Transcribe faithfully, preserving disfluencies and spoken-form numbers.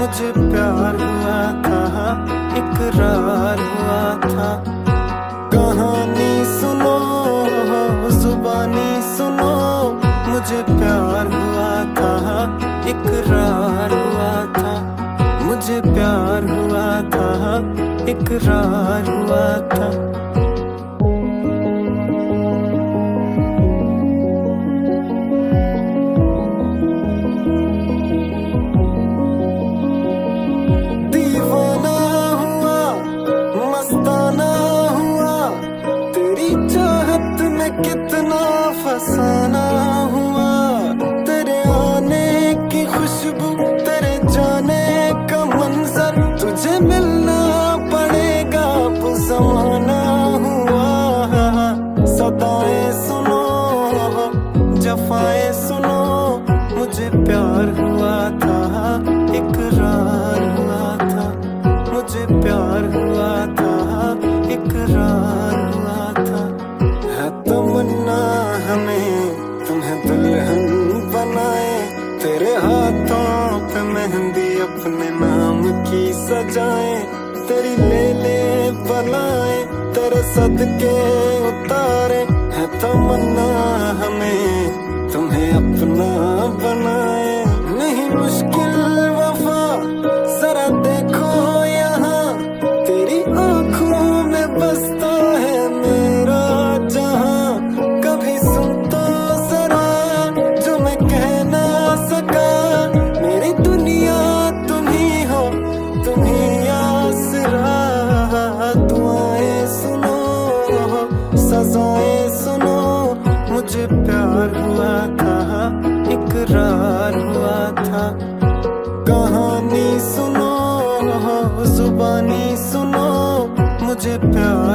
मुझे प्यार हुआ था, इकरार हुआ था। कहानी सुनो, जुबानी सुनो, मुझे प्यार हुआ था, इकरार हुआ था। मुझे प्यार हुआ था, इकरार हुआ था। दीवाना हुआ, मस्ताना हुआ, तेरी चाहत में कितना फसाना हुआ। तेरे आने की खुशबू, तेरे जाने का मंजर, तुझे मिलना पड़ेगा वो ज़माना हुआ। सदाएं सुनो, जफाएं सुनो, मुझे प्यार हुआ था, इकरार हुआ था। मुझे प्यार हुआ था, इकरार हुआ था। है तमन्ना हमें तुम्हें दुल्हन बनाए, तेरे हाथों पे मेहंदी अपने नाम की सजाए। तेरी ले ले बनाए, तेरे सदके उतारे। है तमन्ना हमें तुम्हें अपना बनाए। नहीं मुश्किल वफा, जरा देखो यहाँ, तेरी आंखों में बसता है मेरा जहां। कभी सुन तो जरा जो मैं कह ना सका, मेरी दुनिया तुम ही हो, तुम ही आसरा। दुआएं सुनो, सजाएं सुनो, मुझे प्यार हुआ था, इकरार हुआ था। कहानी सुनो, जुबानी सुनो, मुझे प्यार